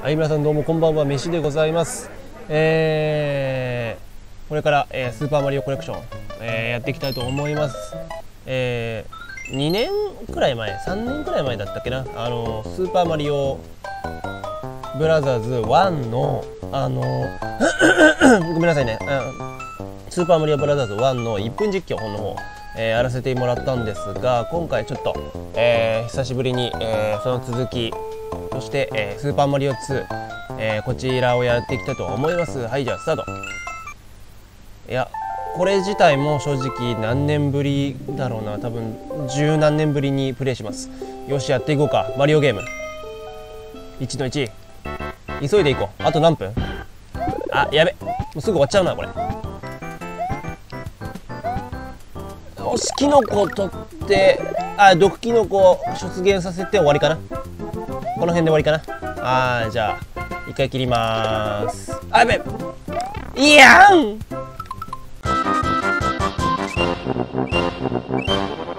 はい、皆さんどうもこんばんは、飯でございます。これから、スーパーマリオコレクション、やっていきたいと思います。2年くらい前、3年くらい前だったっけな、スーパーマリオブラザーズ1の、ごめんなさいね、スーパーマリオブラザーズ1の1分実況の方、やらせてもらったんですが、今回ちょっと、久しぶりに、その続きそして、スーパーマリオ2、こちらをやっていきたいと思います。はい、じゃあスタート。いや、これ自体も正直何年ぶりだろうな、多分十何年ぶりにプレイします。よし、やっていこうか。マリオゲーム1の1、急いでいこう。あと何分？あ、やべ、もうすぐ終わっちゃうなこれ。よし、キノコ取って、毒キノコ出現させて終わりかな。この辺で終わりかな。じゃあ一回切りまーす。やべ、いやん。